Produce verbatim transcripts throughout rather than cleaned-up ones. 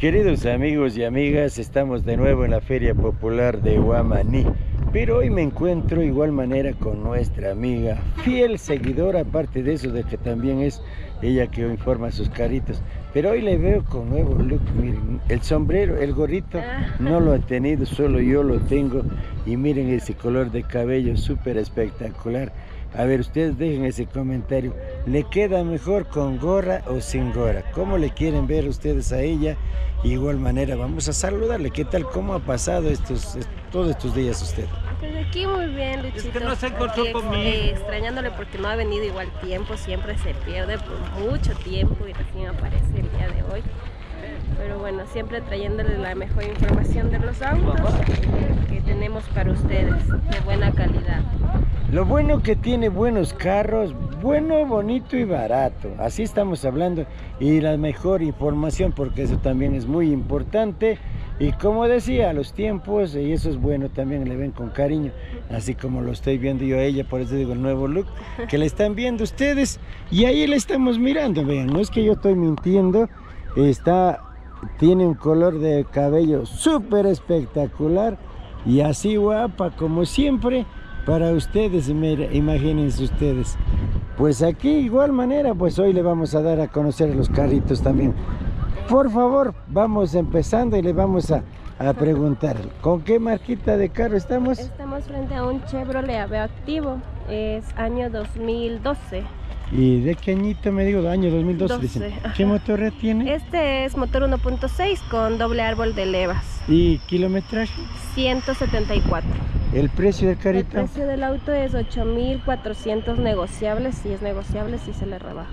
Queridos amigos y amigas, estamos de nuevo en la Feria Popular de Huamaní, pero hoy me encuentro de igual manera con nuestra amiga, fiel seguidora, aparte de eso, de que también es ella que informa sus caritos, pero hoy le veo con nuevo look. Miren, el sombrero, el gorrito no lo ha tenido, solo yo lo tengo, y miren ese color de cabello súper espectacular. A ver, ustedes dejen ese comentario, ¿le queda mejor con gorra o sin gorra? ¿Cómo le quieren ver ustedes a ella? De igual manera vamos a saludarle. ¿Qué tal? ¿Cómo ha pasado estos, todos estos días usted? Pues aquí muy bien, Luchito. Es que no se encontró aquí, conmigo. Eh, extrañándole porque no ha venido igual tiempo, siempre se pierde por mucho tiempo y recién aparece el día de hoy. Pero bueno, siempre trayéndole la mejor información de los autos que tenemos para ustedes, de buena calidad. Lo bueno que tiene buenos carros, bueno, bonito y barato. Así estamos hablando, y la mejor información, porque eso también es muy importante. Y como decía, los tiempos, y eso es bueno, también le ven con cariño, así como lo estoy viendo yo a ella. Por eso digo el nuevo look que le están viendo ustedes, y ahí le estamos mirando. Vean, no es que yo estoy mintiendo, está, tiene un color de cabello súper espectacular y así guapa como siempre. Para ustedes, mira, imagínense ustedes. Pues aquí igual manera, pues hoy le vamos a dar a conocer los carritos también. Por favor, vamos empezando y le vamos a, a preguntar, ¿con qué marquita de carro estamos? Estamos frente a un Chevrolet Aveo activo, es año dos mil doce. ¿Y de qué añito me digo? Año dos mil doce. doce, ¿Qué motor tiene? Este es motor uno punto seis con doble árbol de levas. ¿Y kilometraje? ciento setenta y cuatro. ¿El precio del carrito? El precio del auto es ocho mil cuatrocientos negociables. Si es negociable, si se le rebaja.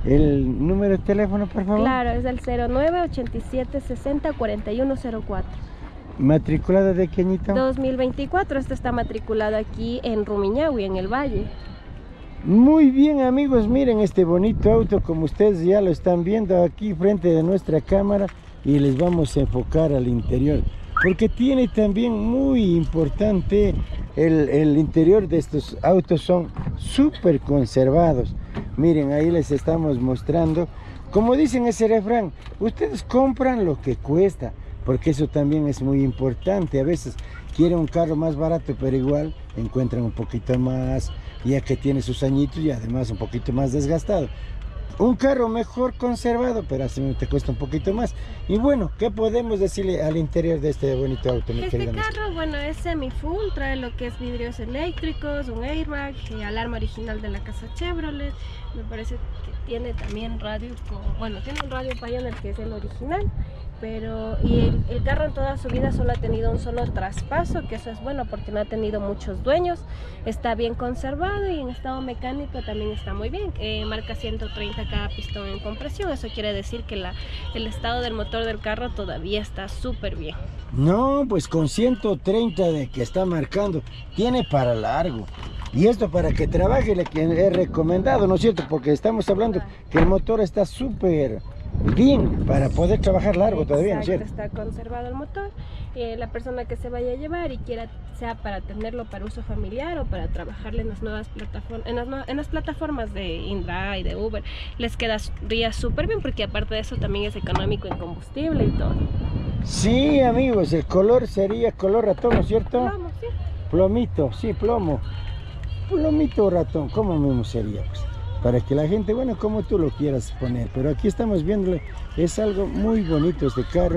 ¿El número de teléfono, por favor? Claro, es el cero nueve ochenta y siete sesenta cuarenta y uno cero cuatro. ¿Matriculado de qué añito? dos mil veinticuatro. Este está matriculado aquí en Rumiñahui, en el Valle. Muy bien, amigos, miren este bonito auto, como ustedes ya lo están viendo aquí frente de nuestra cámara, y les vamos a enfocar al interior, porque tiene también muy importante el, el interior de estos autos, son súper conservados. Miren, ahí les estamos mostrando, como dicen ese refrán, ustedes compran lo que cuesta, porque eso también es muy importante. A veces quieren un carro más barato, pero igual encuentran un poquito más, ya que tiene sus añitos y además un poquito más desgastado. Un carro mejor conservado, pero así te cuesta un poquito más. Y bueno, ¿qué podemos decirle al interior de este bonito auto, mi Este querida carro, Mister? bueno, es semi-full, trae lo que es vidrios eléctricos, un airbag, eh, alarma original de la casa Chevrolet. Me parece que tiene también radio, con, bueno, tiene un radio Pioneer que es el original. Pero y el, el carro en toda su vida solo ha tenido un solo traspaso, que eso es bueno porque no ha tenido muchos dueños. Está bien conservado y en estado mecánico también está muy bien. Eh, marca ciento treinta cada pistón en compresión. Eso quiere decir que la, el estado del motor del carro todavía está súper bien. No, pues con ciento treinta de que está marcando, tiene para largo. Y esto para que trabaje le he recomendado, ¿no es cierto? Porque estamos hablando que el motor está súper bien para poder trabajar largo. Exacto, todavía, ¿no es cierto? Está conservado el motor. Eh, la persona que se vaya a llevar y quiera, sea para tenerlo para uso familiar o para trabajarle en las nuevas plataformas, en las, en las plataformas de Indra y de Uber, les quedaría súper bien porque aparte de eso también es económico en combustible y todo. Sí, amigos, el color sería color ratón, ¿no es cierto? Plomo, sí. Plomito, sí, plomo. Plomito ratón, ¿cómo mismo sería? Pues para que la gente, bueno, como tú lo quieras poner, pero aquí estamos viéndole, es algo muy bonito este carro.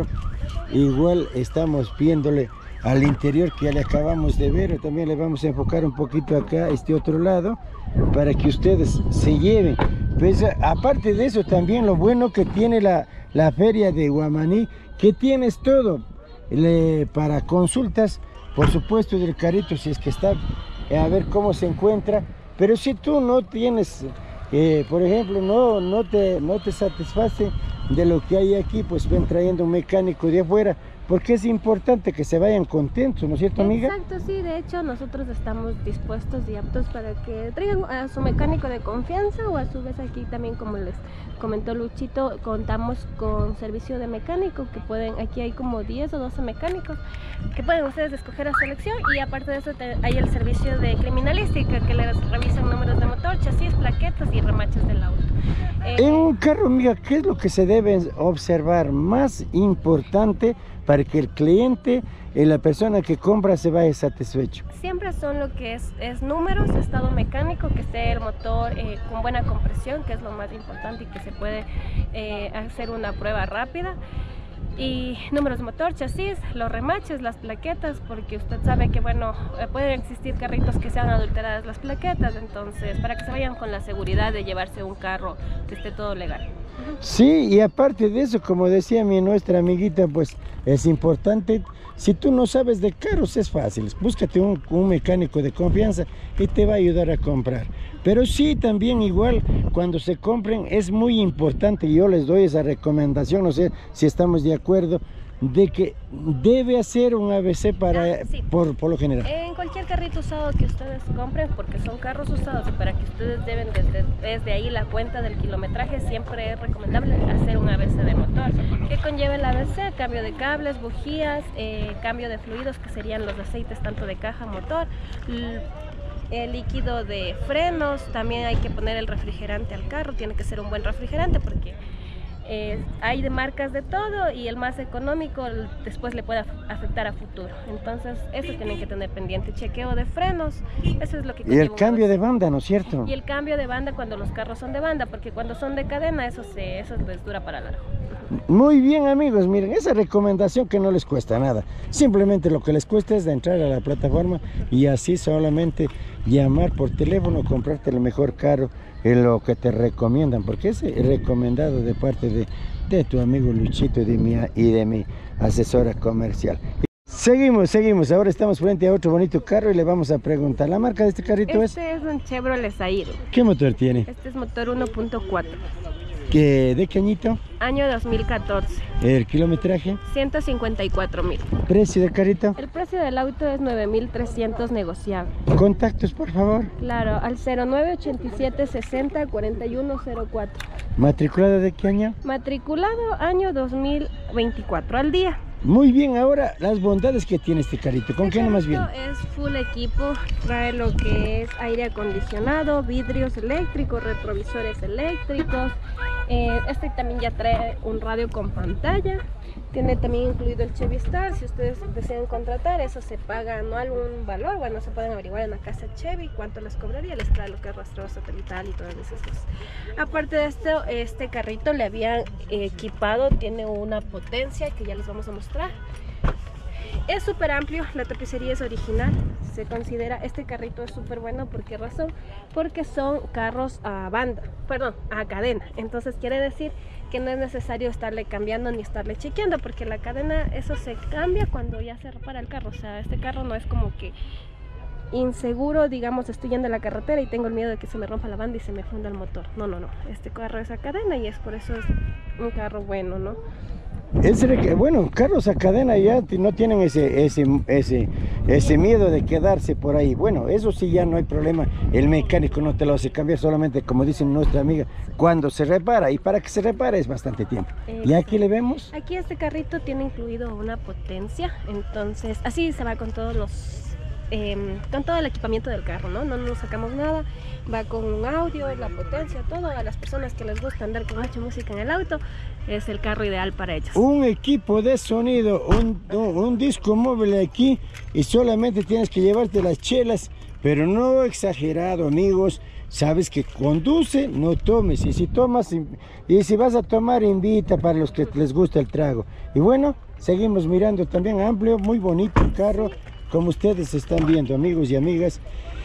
Igual estamos viéndole al interior que ya le acabamos de ver, también le vamos a enfocar un poquito acá, este otro lado, para que ustedes se lleven. Pues aparte de eso, también lo bueno que tiene la, la feria de Huamaní, que tienes todo le, para consultas, por supuesto, del carrito, si es que está, a ver cómo se encuentra. Pero si tú no tienes, eh, por ejemplo, no, no, te, no te satisface de lo que hay aquí, pues ven trayendo un mecánico de afuera, porque es importante que se vayan contentos, ¿no es cierto, amiga? Exacto, sí, de hecho nosotros estamos dispuestos y aptos para que traigan a su mecánico de confianza, o a su vez aquí también, como les comentó Luchito, contamos con servicio de mecánico, que pueden, aquí hay como diez o doce mecánicos que pueden ustedes escoger a su elección, y aparte de eso te, hay el servicio de criminalística, que les revisan números de motor motor, chasis, plaquetas y remaches del auto. Eh, en un carro, amiga, ¿qué es lo que se debe observar más importante para que el cliente y la persona que compra se vaya satisfecho? Siempre son lo que es, es números, estado mecánico, que esté el motor eh, con buena compresión, que es lo más importante y que se puede eh, hacer una prueba rápida. Y números de motor, chasis, los remaches, las plaquetas, porque usted sabe que, bueno, eh, pueden existir carritos que sean adulteradas las plaquetas, entonces para que se vayan con la seguridad de llevarse un carro que esté todo legal. Sí, y aparte de eso, como decía mi nuestra amiguita, pues es importante, si tú no sabes de carros es fácil, búscate un, un mecánico de confianza y te va a ayudar a comprar. Pero sí, también igual, cuando se compren es muy importante, yo les doy esa recomendación, no sé si estamos de acuerdo, de que debe hacer un A B C para, ah, sí. por, por lo general. En cualquier carrito usado que ustedes compren, porque son carros usados y para que ustedes deben desde, desde ahí la cuenta del kilometraje, siempre es recomendable hacer un A B C de motor. ¿Qué conlleva el A B C? Cambio de cables, bujías, eh, cambio de fluidos que serían los aceites tanto de caja, motor, el líquido de frenos, también hay que poner el refrigerante al carro, tiene que ser un buen refrigerante porque Eh, hay de marcas de todo y el más económico después le puede afectar a futuro, entonces eso tienen que tener pendiente. Chequeo de frenos, eso es lo que y el cambio de banda, ¿no es cierto? Y el cambio de banda cuando los carros son de banda, porque cuando son de cadena eso se eso les dura para largo. Muy bien, amigos, miren, esa recomendación que no les cuesta nada, simplemente lo que les cuesta es de entrar a la plataforma y así solamente llamar por teléfono, comprarte el mejor carro, en lo que te recomiendan, porque es recomendado de parte de, de tu amigo Luchito y de, mi, y de mi asesora comercial. Seguimos, seguimos, ahora estamos frente a otro bonito carro y le vamos a preguntar, ¿la marca de este carrito es? Este es un Chevrolet Zairo. ¿Qué motor tiene? Este es motor uno punto cuatro. ¿Qué, ¿De qué añito? Año dos mil catorce. ¿El kilometraje? ciento cincuenta y cuatro mil. ¿Precio del carrito? El precio del auto es nueve mil trescientos negociable. ¿Contactos, por favor? Claro, al cero nueve ochenta y siete sesenta cuarenta y uno cero cuatro. ¿Matriculado de qué año? Matriculado año dos mil veinticuatro al día. Muy bien, ahora las bondades que tiene este carrito, ¿con este qué nomás viene? Es full equipo, trae lo que es aire acondicionado, vidrios eléctricos, retrovisores eléctricos. Eh, este también ya trae un radio con pantalla, tiene también incluido el Chevy Star. Si ustedes desean contratar, eso se paga anual un valor, bueno, se pueden averiguar en la casa Chevy cuánto les cobraría, les trae lo que es rastreo satelital y todas esas cosas. Aparte de esto, este carrito le habían equipado, tiene una potencia que ya les vamos a mostrar. Es súper amplio, la tapicería es original, se considera, este carrito es súper bueno. ¿Por qué razón? Porque son carros a banda, perdón, a cadena, entonces quiere decir que no es necesario estarle cambiando ni estarle chequeando, porque la cadena, eso se cambia cuando ya se repara el carro. O sea, este carro no es como que inseguro, digamos, estoy yendo a la carretera y tengo el miedo de que se me rompa la banda y se me funda el motor. No, no, no, este carro es a cadena y es por eso es un carro bueno, ¿no? Es, bueno, carros a cadena ya no tienen ese, ese, ese, ese miedo de quedarse por ahí. Bueno, eso sí ya no hay problema, el mecánico no te lo hace cambiar, solamente como dice nuestra amiga, cuando se repara, y para que se repare es bastante tiempo. Exacto. Y aquí le vemos. Aquí este carrito tiene incluido una potencia, entonces así se va con todos los... Eh, con todo el equipamiento del carro, ¿no? No nos sacamos nada, va con un audio, la potencia, todo. A las personas que les gusta andar con mucha música en el auto, es el carro ideal para ellos. Un equipo de sonido, un, un, un disco móvil aquí y solamente tienes que llevarte las chelas, pero no exagerado, amigos. Sabes que conduce, no tomes, y si tomas, y si vas a tomar, invita para los que les gusta el trago. Y bueno, seguimos mirando también, amplio, muy bonito el carro. Como ustedes están viendo, amigos y amigas,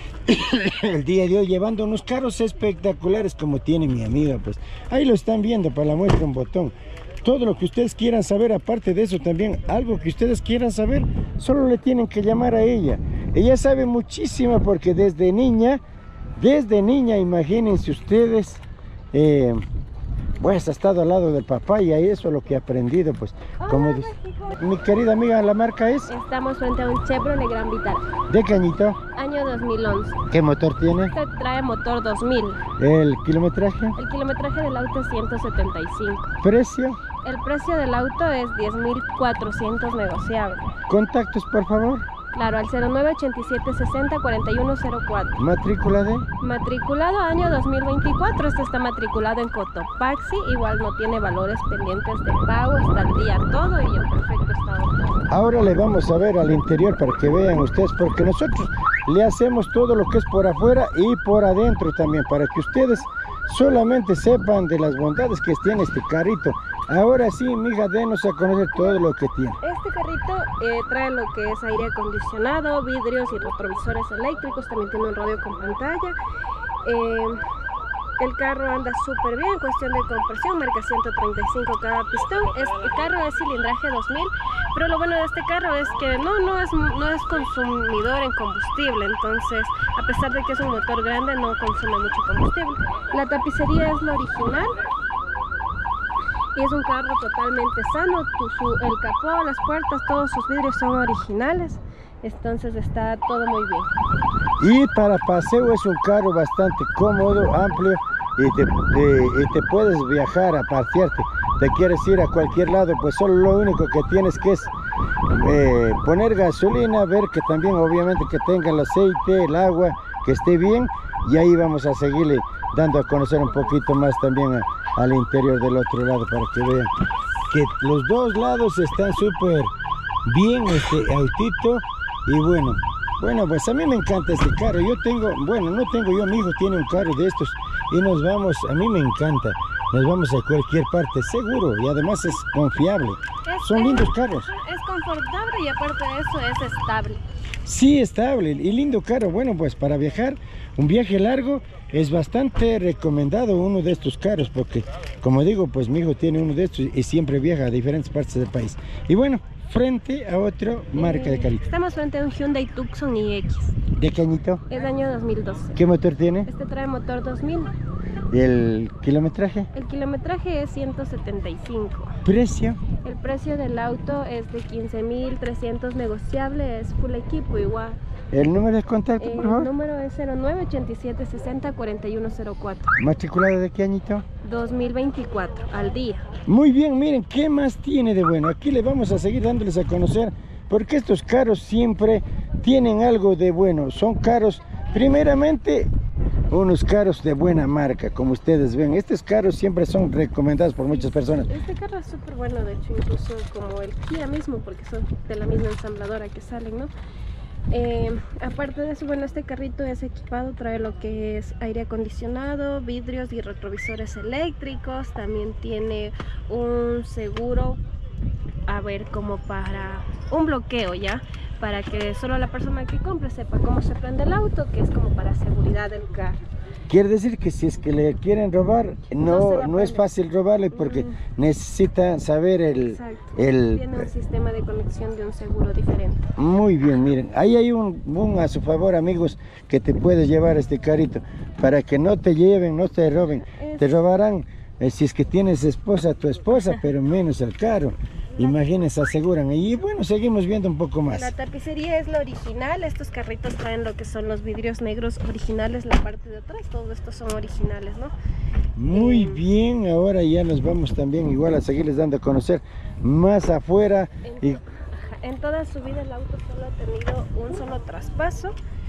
el día de hoy llevando unos carros espectaculares como tiene mi amiga, pues ahí lo están viendo, para la muestra un botón. Todo lo que ustedes quieran saber, aparte de eso también, algo que ustedes quieran saber, solo le tienen que llamar a ella. Ella sabe muchísimo porque desde niña, desde niña, imagínense ustedes, eh, pues ha estado al lado del papá y ahí eso es lo que he aprendido, pues. Como dice, mi querida amiga, ¿la marca es? Estamos frente a un Chevrolet Gran Vitara. ¿De qué añito? Año dos mil once. ¿Qué motor tiene? Este trae motor dos mil. ¿El kilometraje? El kilometraje del auto es ciento setenta y cinco. ¿Precio? El precio del auto es diez mil cuatrocientos negociable. ¿Contactos, por favor? Claro, al cero nueve ochenta y siete sesenta cuarenta y uno cero cuatro. ¿Matrícula de? Matriculado año dos mil veinticuatro. Este está matriculado en Cotopaxi. Igual no tiene valores pendientes de pago. Está al día todo y en perfecto estado todo. Ahora le vamos a ver al interior para que vean ustedes, porque nosotros le hacemos todo lo que es por afuera y por adentro también, para que ustedes solamente sepan de las bondades que tiene este carrito. Ahora sí, mija, denos a conocer todo lo que tiene. Este carrito eh, trae lo que es aire acondicionado, vidrios y retrovisores eléctricos. También tiene un radio con pantalla. Eh, el carro anda súper bien en cuestión de compresión, marca ciento treinta y cinco cada pistón. Es, el carro es cilindraje dos mil, pero lo bueno de este carro es que no, no, es, no es consumidor en combustible. Entonces, a pesar de que es un motor grande, no consume mucho combustible. La tapicería es la original. Y es un carro totalmente sano. Tu, su, el capó, las puertas, todos sus vidrios son originales. Entonces está todo muy bien. Y para paseo es un carro bastante cómodo, amplio, y te, te, y te puedes viajar a pasearte. Te quieres ir a cualquier lado, pues solo lo único que tienes que es eh, poner gasolina, ver que también obviamente que tenga el aceite, el agua, que esté bien, y ahí vamos a seguirle dando a conocer un poquito más también a, al interior del otro lado, para que vean que los dos lados están súper bien este autito. Y bueno, bueno, pues a mí me encanta este carro. Yo tengo, bueno, no tengo yo, mi hijo tiene un carro de estos y nos vamos, a mí me encanta. Nos vamos a cualquier parte, seguro, y además es confiable. Es, Son es, lindos carros. Es confortable y aparte de eso es estable. Sí, estable y lindo carro. Bueno, pues para viajar, un viaje largo, es bastante recomendado uno de estos carros, porque como digo, pues mi hijo tiene uno de estos y siempre viaja a diferentes partes del país. Y bueno, frente a otra marca eh, de carrito. Estamos frente a un Hyundai Tucson i equis. ¿De qué añito? Es año dos mil doce. ¿Qué motor tiene? Este trae motor dos mil. ¿Y el kilometraje? El kilometraje es ciento setenta y cinco. ¿Precio? El precio del auto es de quince mil trescientos negociable, es full equipo igual. ¿El número de contacto, por favor? El número es cero nueve ochenta y siete sesenta cuarenta y uno cero cuatro. ¿Matriculado de qué añito? dos mil veinticuatro, al día. Muy bien, miren, ¿qué más tiene de bueno? Aquí le vamos a seguir dándoles a conocer, porque estos carros siempre tienen algo de bueno. Son carros, primeramente, unos carros de buena marca, como ustedes ven. Estos carros siempre son recomendados por muchas personas. Este carro es súper bueno, de hecho, incluso como el Kia mismo, porque son de la misma ensambladora que salen, ¿no? Eh, aparte de eso, bueno, este carrito es equipado, trae lo que es aire acondicionado, vidrios y retrovisores eléctricos. También tiene un seguro, a ver, como para un bloqueo, ya, para que solo la persona que compre sepa cómo se prende el auto, que es como para seguridad del carro. Quiere decir que si es que le quieren robar, no, no, no es fácil robarle, porque mm. necesita saber el, el... Tiene un sistema de conexión de un seguro diferente. Muy bien, miren, ahí hay un, un a su favor, amigos, que te puedes llevar este carrito, para que no te lleven, no te roben. Es... Te robarán eh, si es que tienes esposa, tu esposa, pero menos el carro. Imagínense, aseguran. Y bueno, seguimos viendo un poco más. La tapicería es la original. Estos carritos traen lo que son los vidrios negros originales, la parte de atrás. Todos estos son originales, ¿no? Muy eh, bien, ahora ya nos vamos también igual a seguirles dando a conocer más afuera. En, y... en toda su vida el auto solo ha tenido un solo traspaso.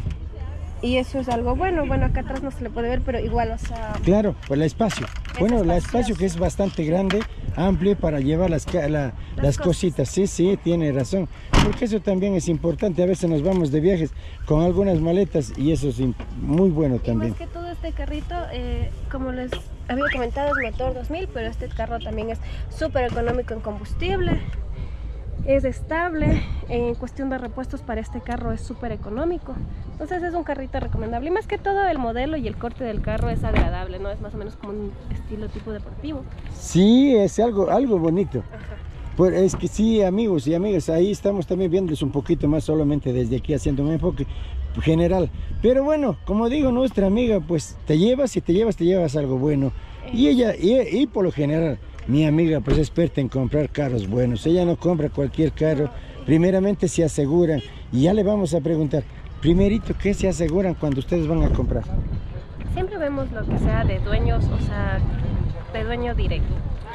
Y eso es algo bueno. Bueno, acá atrás no se le puede ver, pero igual, o sea... Claro, pues el espacio. Bueno, el espacio que es bastante grande, amplio para llevar las, la, las, las cositas. Sí, sí, tiene razón. Porque eso también es importante. A veces nos vamos de viajes con algunas maletas y eso es muy bueno también. Y más que todo este carrito, eh, como les había comentado, es motor dos mil, pero este carro también es súper económico en combustible. Es estable, en cuestión de repuestos para este carro es súper económico. Entonces es un carrito recomendable. Y más que todo el modelo y el corte del carro es agradable, ¿no? Es más o menos como un estilo tipo deportivo. Sí, es algo, algo bonito. Ajá. Pues es que sí, amigos y amigas, ahí estamos también viéndoles un poquito más, solamente desde aquí haciendo un enfoque general. Pero bueno, como digo, nuestra amiga, pues te llevas y te llevas, te llevas algo bueno. Y ella, y, y por lo general, mi amiga pues es experta en comprar carros buenos. Ella no compra cualquier carro, primeramente se aseguran. Y ya le vamos a preguntar, primerito, ¿qué se aseguran cuando ustedes van a comprar? Siempre vemos lo que sea de dueños, o sea, de dueño directo.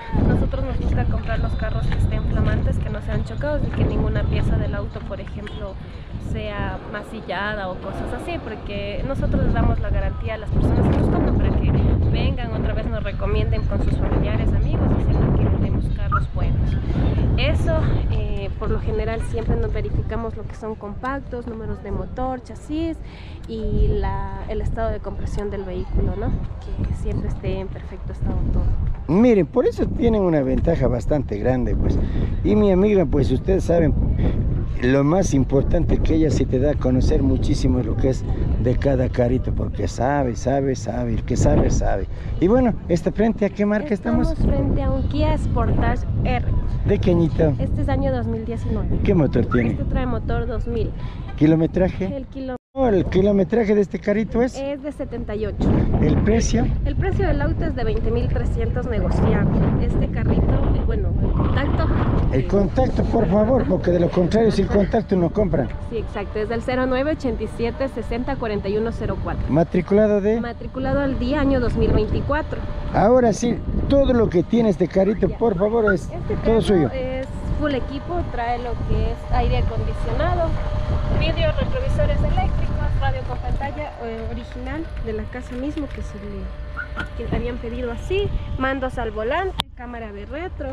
A nosotros nos gusta comprar los carros que estén flamantes, que no sean chocados y que ninguna pieza del auto, por ejemplo, sea masillada o cosas así, porque nosotros les damos la garantía a las personas que nos compran para que vengan otra vez, nos recomienden con sus familiares, amigos, diciendo que vendemos carros buenos. Eso, eh, por lo general, siempre nos verificamos lo que son compactos, números de motor, chasis y la, el estado de compresión del vehículo, ¿no? Que siempre esté en perfecto estado todo. Miren, por eso tienen una ventaja bastante grande, pues. Y mi amiga, pues ustedes saben, lo más importante que ella sí te da a conocer muchísimo lo que es de cada carrito, porque sabe, sabe, sabe, el que sabe, sabe. Y bueno, ¿esta frente a qué marca estamos? Estamos frente a un Kia Sportage R. ¿De qué añito? Este es año dos mil diecinueve. ¿Qué motor tiene? Este trae motor dos mil. ¿Kilometraje? El kilo Oh, el kilometraje de este carrito es. es de setenta y ocho. ¿El precio? El precio del auto es de veinte mil trescientos negociable. Este carrito, eh, bueno, el contacto. El contacto, por favor, porque de lo contrario, sin contacto no compran. Sí, exacto, es del cero nueve ochenta y siete sesenta cuarenta y uno cero cuatro. Matriculado de. Matriculado al día año dos mil veinticuatro. Ahora sí, todo lo que tiene este carrito, por favor, es Este todo carro suyo. es full equipo, trae lo que es aire acondicionado, vidrios retrovisores eléctricos, radio con pantalla eh, original de la casa mismo que se le que habían pedido así, mandos al volante, cámara de retro,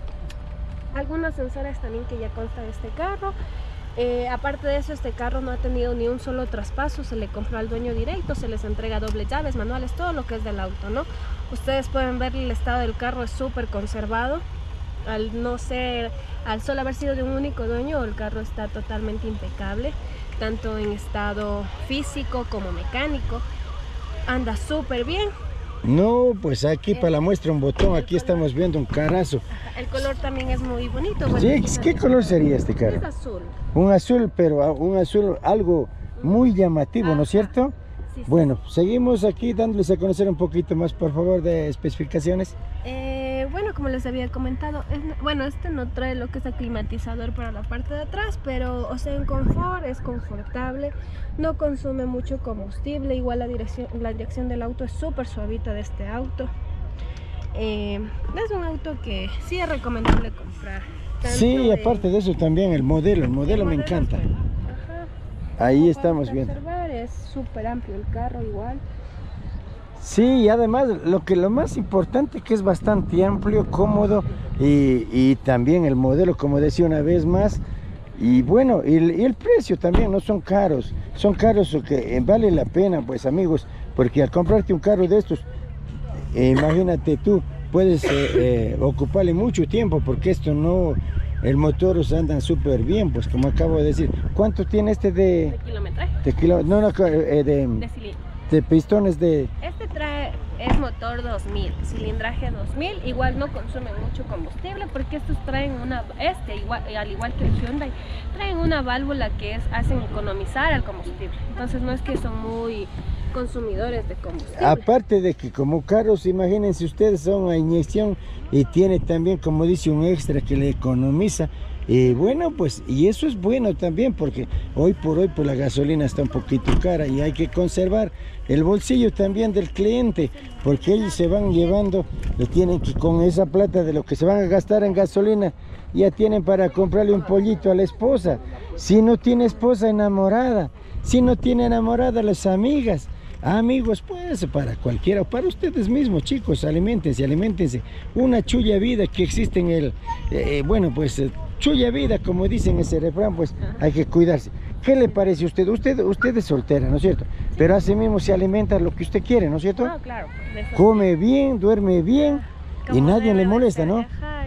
algunos sensores también que ya consta de este carro. Eh, aparte de eso, este carro no ha tenido ni un solo traspaso, se le compró al dueño directo, se les entrega doble llaves, manuales, todo lo que es del auto, ¿no? Ustedes pueden ver el estado del carro, es súper conservado. Al no ser, al solo haber sido de un único dueño, el carro está totalmente impecable, tanto en estado físico como mecánico. Anda súper bien. No, pues aquí para la muestra un botón, aquí estamos viendo un carazo. El color también es muy bonito. Bueno, Sí, ¿qué color sería este carro? es azul. Un azul, pero un azul algo muy llamativo, ¿no es cierto? Sí, sí. Bueno, seguimos aquí dándoles a conocer un poquito más, por favor, de especificaciones. Eh, bueno, como les había comentado, es, bueno, este no trae lo que es climatizador para la parte de atrás, pero, o sea, en confort es confortable, no consume mucho combustible, igual la dirección, la dirección del auto es súper suavita de este auto. Eh, es un auto que sí es recomendable comprar. Tanto Sí, en- aparte de eso también el modelo, el modelo el me modelo es encanta. bueno. Ajá. Ahí Como estamos para viendo. observar, es súper amplio el carro igual. Sí, y además lo que lo más importante que es bastante amplio, cómodo y, y también el modelo, como decía una vez más, y bueno, y el, y el precio también no son caros, son caros que eh, vale la pena, pues amigos, porque al comprarte un carro de estos, eh, imagínate tú, puedes eh, eh, ocuparle mucho tiempo, porque esto no, el motor andan súper bien, pues como acabo de decir. ¿Cuánto tiene este de, De kilometraje, de kilo- no, no, eh, de, de cilindro. de pistones de... Este trae, es motor dos mil, cilindraje dos mil, igual no consume mucho combustible porque estos traen una, este igual, al igual que el Hyundai, traen una válvula que es, hacen economizar el combustible, entonces no es que son muy consumidores de combustible. Aparte de que como carros, imagínense ustedes, son a inyección y tiene también, como dice, un extra que le economiza. Y bueno, pues, y eso es bueno también, porque hoy por hoy pues la gasolina está un poquito cara y hay que conservar el bolsillo también del cliente, porque ellos se van llevando, le tienen que, con esa plata de lo que se van a gastar en gasolina, ya tienen para comprarle un pollito a la esposa. Si no tiene esposa, enamorada. Si no tiene enamorada, las amigas. Amigos, pues para cualquiera, para ustedes mismos, chicos, aliméntense, aliméntense. Una chulla vida que existe en el, eh, bueno, pues eh, chulla vida, como dicen ese refrán, pues hay que cuidarse. ¿Qué le parece a usted? Usted, usted es soltera, ¿no es cierto? Pero así mismo se alimenta lo que usted quiere, ¿no es cierto? No, claro, de eso Come bien, duerme bien sí. y Como nadie debe le de molesta, ser. ¿no? Ajá,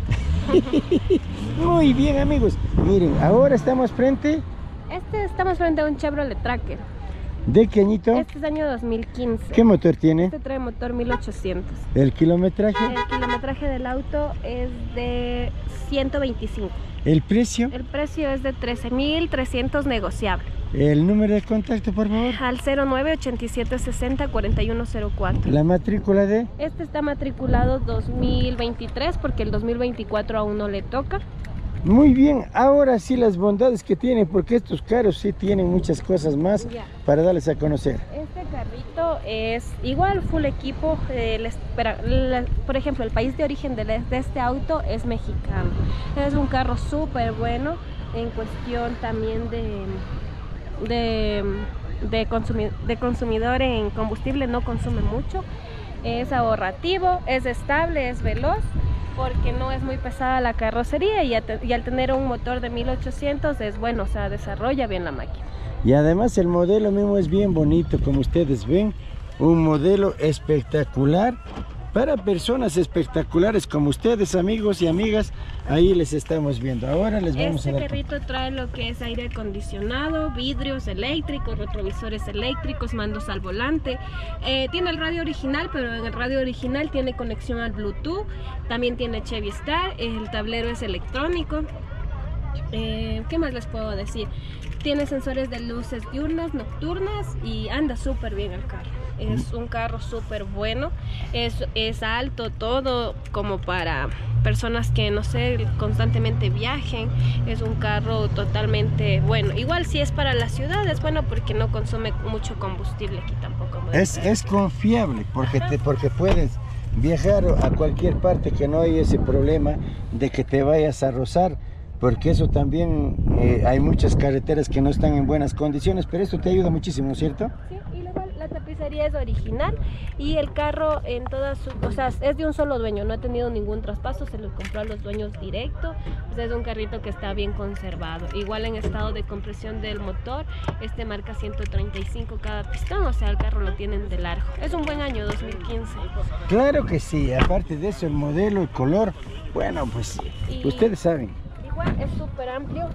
exacto. Muy bien, amigos. Miren, ahora estamos frente, Este, estamos frente a un Chevrolet Tracker. ¿de qué añito? Este es año dos mil quince. ¿Qué motor tiene? Este trae motor mil ochocientos. ¿El kilometraje? El kilometraje del auto es de ciento veinticinco. ¿El precio? El precio es de trece mil trescientos negociable. ¿El número de contacto, por favor? Al cero nueve ochenta y siete sesenta cuarenta y uno cero cuatro. La matrícula de... Este está matriculado dos mil veintitrés porque el dos mil veinticuatro aún no le toca. Muy bien, ahora sí las bondades que tiene, porque estos carros sí tienen muchas cosas más Ya. para darles a conocer. Este carrito es igual full equipo. eh, les- pero, la- por ejemplo, el país de origen de, de este auto es mexicano. Es un carro súper bueno en cuestión también de, de, de, consumi- de consumidor en combustible, no consume mucho. Es ahorrativo, es estable, es veloz, porque no es muy pesada la carrocería y, a te- y al tener un motor de mil ochocientos es bueno, o sea, desarrolla bien la máquina. Y además el modelo mismo es bien bonito, como ustedes ven, un modelo espectacular para personas espectaculares como ustedes, amigos y amigas. Ahí les estamos viendo. Ahora les vamos Este a dar... carrito trae lo que es aire acondicionado, vidrios eléctricos, retrovisores eléctricos, mandos al volante. Eh, tiene el radio original, pero en el radio original tiene conexión al Bluetooth. También tiene Chevy Star, el tablero es electrónico. Eh, ¿Qué más les puedo decir? Tiene sensores de luces diurnas, nocturnas y anda súper bien el carro. Es un carro súper bueno, es, es alto todo como para personas que no sé, constantemente viajen. Es un carro totalmente bueno. Igual si es para la ciudad es bueno porque no consume mucho combustible aquí tampoco. Es, es confiable porque, te, porque puedes viajar a cualquier parte que no hay ese problema de que te vayas a rozar. Porque eso también, eh, hay muchas carreteras que no están en buenas condiciones, pero esto te ayuda muchísimo, ¿cierto? Sí, y luego la tapicería es original y el carro en todas sus, o sea, es de un solo dueño, no ha tenido ningún traspaso, se lo compró a los dueños directo. Pues es un carrito que está bien conservado. Igual en estado de compresión del motor, este marca ciento treinta y cinco cada pistón, o sea, el carro lo tienen de largo. Es un buen año, dos mil quince. Claro que sí, aparte de eso, el modelo, el color, bueno, pues Y- ustedes saben. Igual es súper amplio,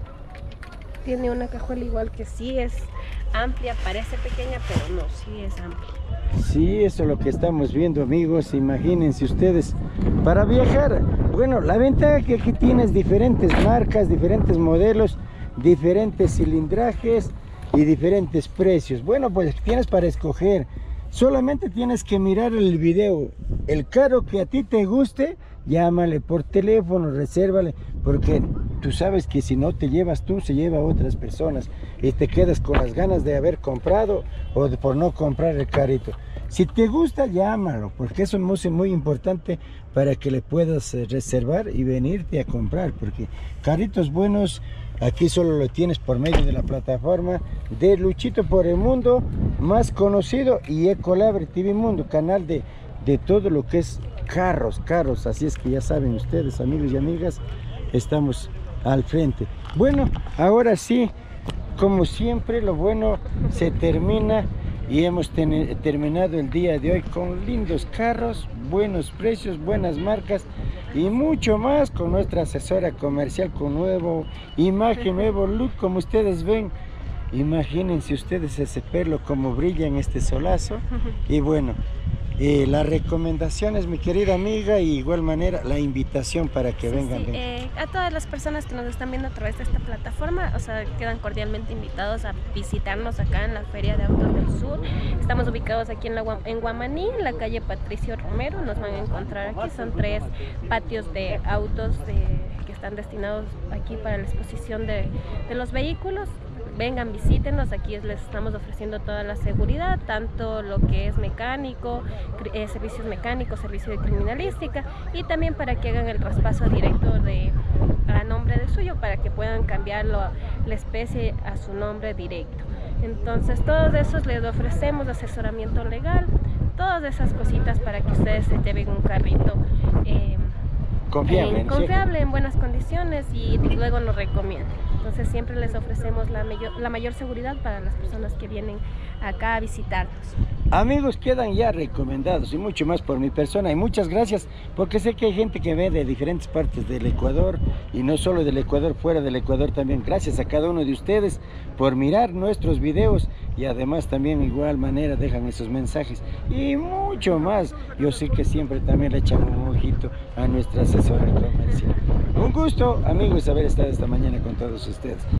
tiene una cajuela igual que sí es amplia, parece pequeña, pero no, sí es amplia. Sí, eso es lo que estamos viendo, amigos. Imagínense ustedes, para viajar, bueno, la ventaja que aquí tienes diferentes marcas, diferentes modelos, diferentes cilindrajes y diferentes precios. Bueno, pues tienes para escoger. Solamente tienes que mirar el video. El carro que a ti te guste, llámale por teléfono, resérvale, porque tú sabes que si no te llevas tú, se lleva a otras personas y te quedas con las ganas de haber comprado o de por no comprar el carrito. Si te gusta, llámalo, porque eso es muy, muy importante para que le puedas eh, reservar y venirte a comprar, porque carritos buenos aquí solo lo tienes por medio de la plataforma de Luchito por el Mundo, más conocido, y Ecolabre T V Mundo, canal de, de todo lo que es carros, carros. Así es que ya saben ustedes, amigos y amigas, estamos al frente. Bueno, ahora sí, como siempre, lo bueno se termina y hemos ten, terminado el día de hoy con lindos carros, buenos precios, buenas marcas y mucho más con nuestra asesora comercial con nuevo imagen, nuevo look, como ustedes ven. Imagínense ustedes ese pelo como brilla en este solazo. Y bueno, eh, las recomendaciones, mi querida amiga, y igual manera la invitación para que Sí, vengan. sí, vengan. eh, a todas las personas que nos están viendo a través de esta plataforma, o sea, quedan cordialmente invitados a visitarnos acá en la Feria de Autos del Sur. Estamos ubicados aquí en, la, Gua- en Guamaní, en la calle Patricio Romero. Nos van a encontrar aquí, son tres patios de autos de- que están destinados aquí para la exposición de, de los vehículos. Vengan, visítenos, aquí les estamos ofreciendo toda la seguridad, tanto lo que es mecánico, cri- eh, servicios mecánicos, servicio de criminalística, y también para que hagan el traspaso directo de, a nombre de suyo, para que puedan cambiarlo, la especie a su nombre directo. Entonces, todos esos les ofrecemos asesoramiento legal, todas esas cositas para que ustedes se lleven un carrito eh, Confiable, en, ¿no? confiable, en buenas condiciones, y luego nos recomienden. Entonces siempre les ofrecemos la mayor, la mayor seguridad para las personas que vienen acá a visitarnos. Amigos, quedan ya recomendados y mucho más por mi persona, y muchas gracias, porque sé que hay gente que ve de diferentes partes del Ecuador y no solo del Ecuador, fuera del Ecuador también. Gracias a cada uno de ustedes por mirar nuestros videos, y además también igual manera dejan esos mensajes y mucho más. Yo sé que siempre también le echan un ojito a nuestra asesora comercial. Un gusto, amigos, haber estado esta mañana con todos ustedes.